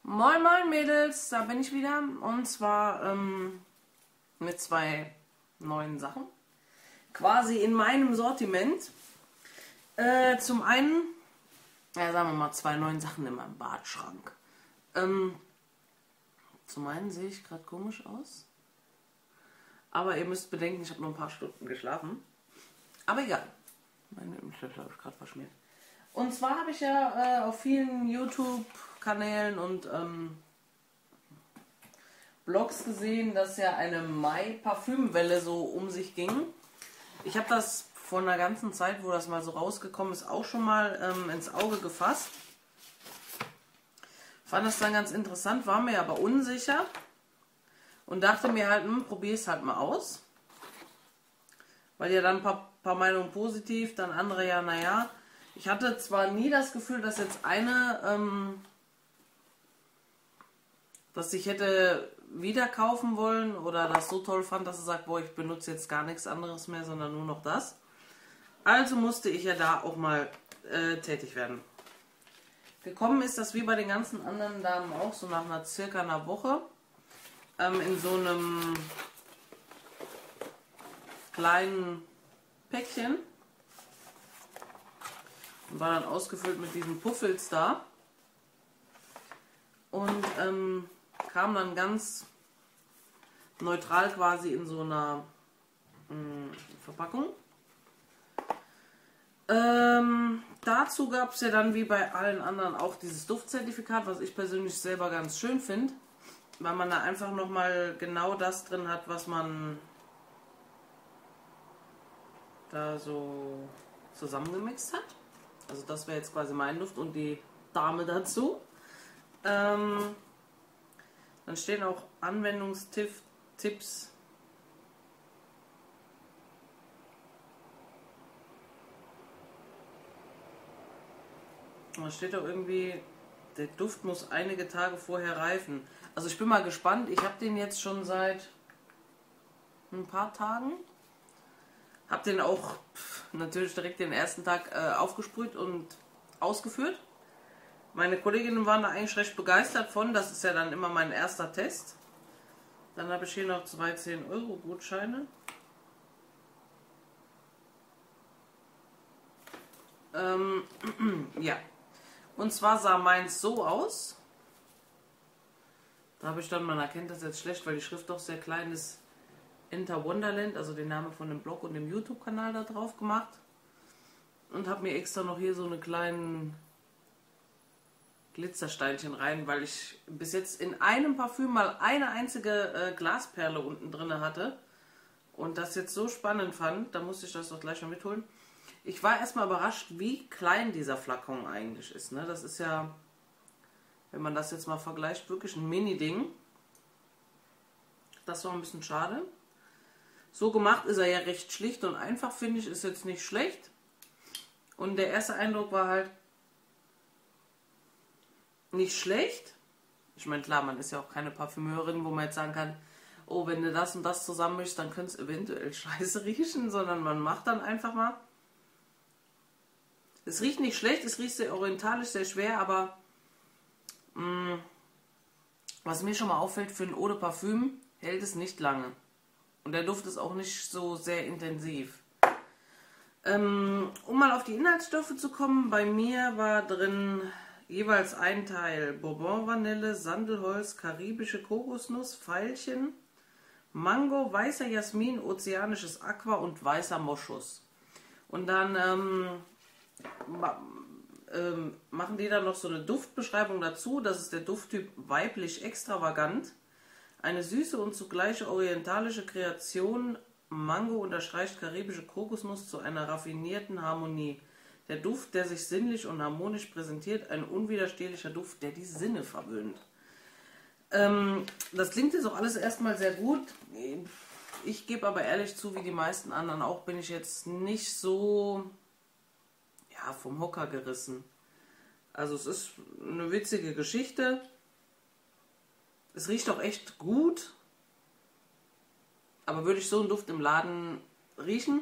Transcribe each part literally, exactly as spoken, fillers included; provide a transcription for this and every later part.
Moin moin Mädels, da bin ich wieder und zwar ähm, mit zwei neuen Sachen. Quasi in meinem Sortiment. Äh, zum einen, ja sagen wir mal zwei neuen Sachen in meinem Badschrank. Ähm, zum einen sehe ich gerade komisch aus. Aber ihr müsst bedenken, ich habe nur ein paar Stunden geschlafen. Aber egal. Meine Lippenstift habe ich gerade verschmiert. Und zwar habe ich ja äh, auf vielen YouTube-Kanälen und ähm, Blogs gesehen, dass ja eine Mai-Parfümwelle so um sich ging. Ich habe das vor einer ganzen Zeit, wo das mal so rausgekommen ist, auch schon mal ähm, ins Auge gefasst. Fand das dann ganz interessant, war mir aber unsicher und dachte mir halt, hm, probier's halt mal aus. Weil ja dann ein paar, paar Meinungen positiv, dann andere ja, naja. Ich hatte zwar nie das Gefühl, dass jetzt eine, ähm, dass ich hätte wieder kaufen wollen oder das so toll fand, dass sie sagt, boah, ich benutze jetzt gar nichts anderes mehr, sondern nur noch das. Also musste ich ja da auch mal äh, tätig werden. Gekommen ist das wie bei den ganzen anderen Damen auch, so nach einer circa einer Woche, ähm, in so einem kleinen Päckchen. Und war dann ausgefüllt mit diesen Puffels da. Und ähm, kam dann ganz neutral quasi in so einer mh, Verpackung. Ähm, dazu gab es ja dann wie bei allen anderen auch dieses Duftzertifikat, was ich persönlich selber ganz schön finde, weil man da einfach nochmal genau das drin hat, was man da so zusammengemixt hat. Also das wäre jetzt quasi mein Duft und die Dame dazu. Ähm, dann stehen auch Anwendungstipps. Da steht auch irgendwie, der Duft muss einige Tage vorher reifen. Also ich bin mal gespannt. Ich habe den jetzt schon seit ein paar Tagen. Hab den auch pff, natürlich direkt den ersten Tag äh, aufgesprüht und ausgeführt. Meine Kolleginnen waren da eigentlich recht begeistert von. Das ist ja dann immer mein erster Test. Dann habe ich hier noch zwei zehn Euro Gutscheine. Ähm, ja. Und zwar sah meins so aus. Da habe ich dann, man erkennt das jetzt schlecht, weil die Schrift doch sehr klein ist, Enter Wonderland, also den Namen von dem Blog und dem YouTube-Kanal da drauf gemacht. Und habe mir extra noch hier so eine kleinen Glitzersteinchen rein, weil ich bis jetzt in einem Parfüm mal eine einzige äh, Glasperle unten drin hatte. Und das jetzt so spannend fand, da musste ich das doch gleich mal mitholen. Ich war erstmal überrascht, wie klein dieser Flakon eigentlich ist. Ne? Das ist ja, wenn man das jetzt mal vergleicht, wirklich ein Mini-Ding. Das war ein bisschen schade. So gemacht ist er ja recht schlicht und einfach, finde ich, ist jetzt nicht schlecht. Und der erste Eindruck war halt nicht schlecht. Ich meine, klar, man ist ja auch keine Parfümeurin, wo man jetzt sagen kann, oh, wenn du das und das zusammenmischst, dann könnte es eventuell scheiße riechen, sondern man macht dann einfach mal. Es riecht nicht schlecht, es riecht sehr orientalisch, sehr schwer, aber mh, was mir schon mal auffällt, für ein Eau de Parfüm hält es nicht lange. Und der Duft ist auch nicht so sehr intensiv. Ähm, um mal auf die Inhaltsstoffe zu kommen, bei mir war drin jeweils ein Teil Bourbon Vanille, Sandelholz, karibische Kokosnuss, Veilchen, Mango, weißer Jasmin, ozeanisches Aqua und weißer Moschus. Und dann ähm, ma ähm, machen die dann noch so eine Duftbeschreibung dazu. Das ist der Dufttyp weiblich extravagant. Eine süße und zugleich orientalische Kreation. Mango unterstreicht karibische Kokosnuss zu einer raffinierten Harmonie. Der Duft, der sich sinnlich und harmonisch präsentiert, ein unwiderstehlicher Duft, der die Sinne verwöhnt. Ähm, das klingt jetzt auch alles erstmal sehr gut. Ich gebe aber ehrlich zu, wie die meisten anderen auch, bin ich jetzt nicht so ja, vom Hocker gerissen. Also es ist eine witzige Geschichte. Es riecht auch echt gut, aber würde ich so einen Duft im Laden riechen,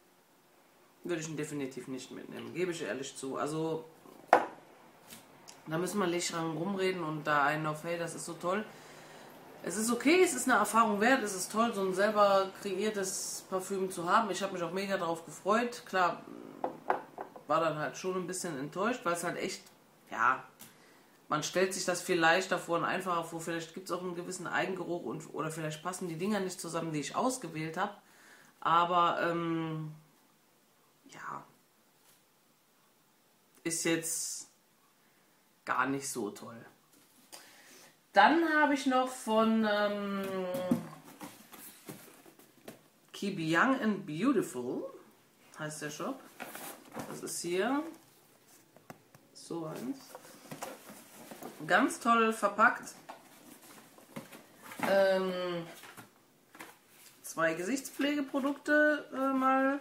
würde ich ihn definitiv nicht mitnehmen, gebe ich ehrlich zu. Also Da müssen wir nicht dran rumreden und da einen auf, hey, das ist so toll. Es ist okay, es ist eine Erfahrung wert, es ist toll, so ein selber kreiertes Parfüm zu haben. Ich habe mich auch mega darauf gefreut. Klar, war dann halt schon ein bisschen enttäuscht, weil es halt echt, ja, man stellt sich das viel leichter vor und einfacher vor. Vielleicht gibt es auch einen gewissen Eigengeruch und, oder vielleicht passen die Dinger nicht zusammen, die ich ausgewählt habe. Aber, ähm, ja, ist jetzt gar nicht so toll. Dann habe ich noch von ähm, Keep Young and Beautiful, heißt der Shop. Das ist hier so eins. Ganz toll verpackt. Ähm, zwei Gesichtspflegeprodukte äh, mal.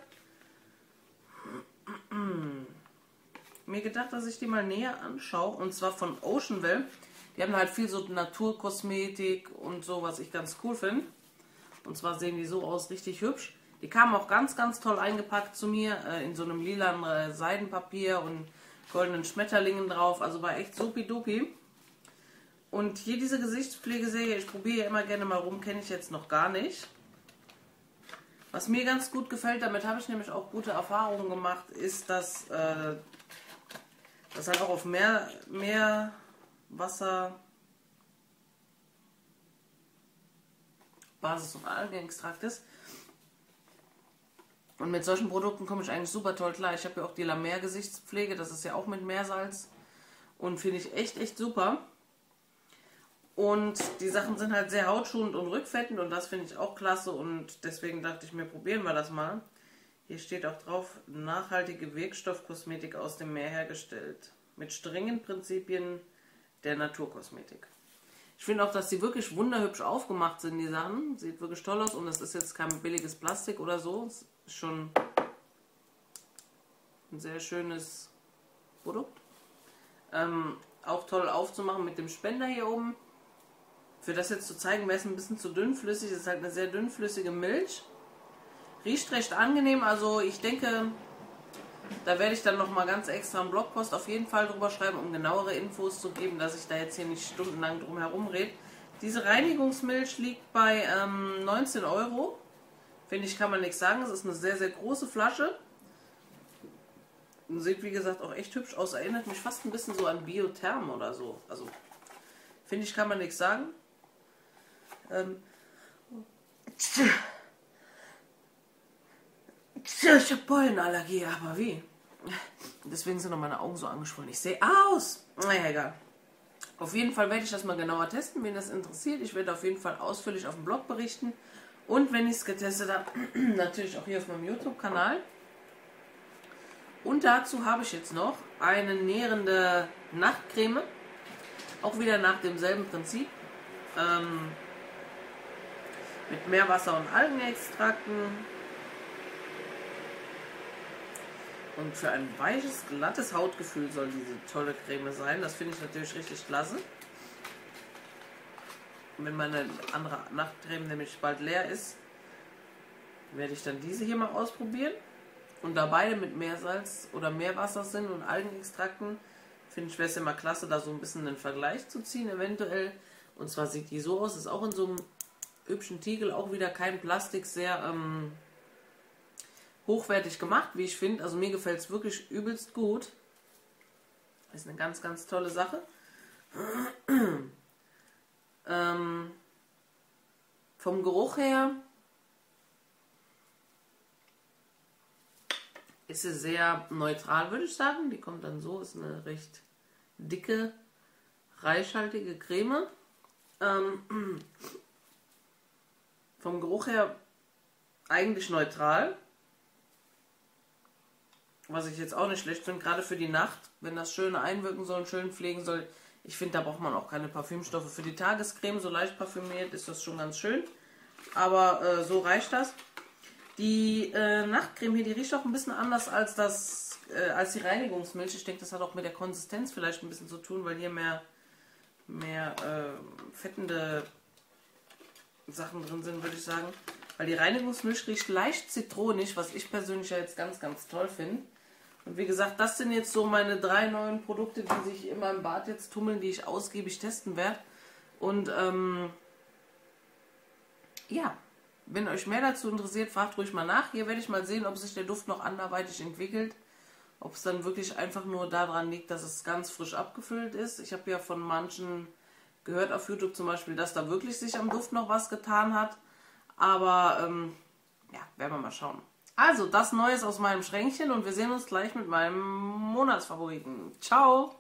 Mir gedacht, dass ich die mal näher anschaue. Und zwar von Oceanwell. Die haben halt viel so Naturkosmetik und so, was ich ganz cool finde. Und zwar sehen die so aus, richtig hübsch. Die kamen auch ganz, ganz toll eingepackt zu mir. Äh, in so einem lilanen äh, Seidenpapier und goldenen Schmetterlingen drauf. Also war echt supi-dupi. Und hier diese Gesichtspflegeserie, ich probiere immer gerne mal rum, kenne ich jetzt noch gar nicht. Was mir ganz gut gefällt, damit habe ich nämlich auch gute Erfahrungen gemacht, ist, dass äh, das halt auch auf mehr, mehr Wasser, Basis- und Algenextrakt ist. Und mit solchen Produkten komme ich eigentlich super toll klar. Ich habe ja auch die La Mer Gesichtspflege, das ist ja auch mit Meersalz. Und finde ich echt, echt super. Und die Sachen sind halt sehr hautschonend und rückfettend und das finde ich auch klasse. Und deswegen dachte ich mir, probieren wir das mal. Hier steht auch drauf, nachhaltige Wirkstoffkosmetik aus dem Meer hergestellt. Mit strengen Prinzipien der Naturkosmetik. Ich finde auch, dass die wirklich wunderhübsch aufgemacht sind, die Sachen. Sieht wirklich toll aus und das ist jetzt kein billiges Plastik oder so. Es ist schon ein sehr schönes Produkt. Ähm, auch toll aufzumachen mit dem Spender hier oben. Für das jetzt zu zeigen, wäre es ein bisschen zu dünnflüssig. Es ist halt eine sehr dünnflüssige Milch. Riecht recht angenehm, also ich denke, da werde ich dann nochmal ganz extra einen Blogpost auf jeden Fall drüber schreiben, um genauere Infos zu geben, dass ich da jetzt hier nicht stundenlang drum herum rede. Diese Reinigungsmilch liegt bei ähm, neunzehn Euro. Finde ich, kann man nichts sagen. Es ist eine sehr, sehr große Flasche. Und sieht, wie gesagt, auch echt hübsch aus. Erinnert mich fast ein bisschen so an Biotherm oder so. Also, finde ich, kann man nichts sagen. Ähm, ich habe Pollenallergie, aber wie? Deswegen sind auch meine Augen so angeschwollen. Ich sehe aus. Naja, egal. Auf jeden Fall werde ich das mal genauer testen, wen das interessiert. Ich werde auf jeden Fall ausführlich auf dem Blog berichten. Und wenn ich es getestet habe, natürlich auch hier auf meinem YouTube-Kanal. Und dazu habe ich jetzt noch eine nährende Nachtcreme. Auch wieder nach demselben Prinzip. Ähm, mit Meerwasser und Algenextrakten. Und für ein weiches, glattes Hautgefühl soll diese tolle Creme sein. Das finde ich natürlich richtig klasse. Und wenn meine andere Nachtcreme nämlich bald leer ist, werde ich dann diese hier mal ausprobieren. Und da beide mit Meersalz oder Meerwasser sind und Algenextrakten, finde ich, wäre es ja mal klasse, da so ein bisschen einen Vergleich zu ziehen eventuell. Und zwar sieht die so aus, ist auch in so einem hübschen Tiegel, auch wieder kein Plastik, sehr ähm, hochwertig gemacht, wie ich finde. Also mir gefällt es wirklich übelst gut. Ist eine ganz, ganz tolle Sache. ähm, vom Geruch her ist sie sehr neutral, würde ich sagen. Die kommt dann so, ist eine recht dicke, reichhaltige Creme. Ähm, vom Geruch her eigentlich neutral. Was ich jetzt auch nicht schlecht finde, gerade für die Nacht, wenn das schön einwirken soll, schön pflegen soll. Ich finde, da braucht man auch keine Parfümstoffe. Für die Tagescreme, so leicht parfümiert, ist das schon ganz schön. Aber äh, so reicht das. Die äh, Nachtcreme hier, die riecht auch ein bisschen anders als, das, äh, als die Reinigungsmilch. Ich denke, das hat auch mit der Konsistenz vielleicht ein bisschen zu tun, weil hier mehr, mehr äh, fettende Sachen drin sind, würde ich sagen. Weil die Reinigungsmilch riecht leicht zitronig, was ich persönlich ja jetzt ganz, ganz toll finde. Und wie gesagt, das sind jetzt so meine drei neuen Produkte, die sich in meinem Bad jetzt tummeln, die ich ausgiebig testen werde. Und ähm, ja, wenn euch mehr dazu interessiert, fragt ruhig mal nach. Hier werde ich mal sehen, ob sich der Duft noch anderweitig entwickelt. Ob es dann wirklich einfach nur daran liegt, dass es ganz frisch abgefüllt ist. Ich habe ja von manchen gehört auf YouTube zum Beispiel, dass da wirklich sich am Duft noch was getan hat. Aber ähm, ja, werden wir mal schauen. Also, das Neues aus meinem Schränkchen und wir sehen uns gleich mit meinem Monatsfavoriten. Ciao!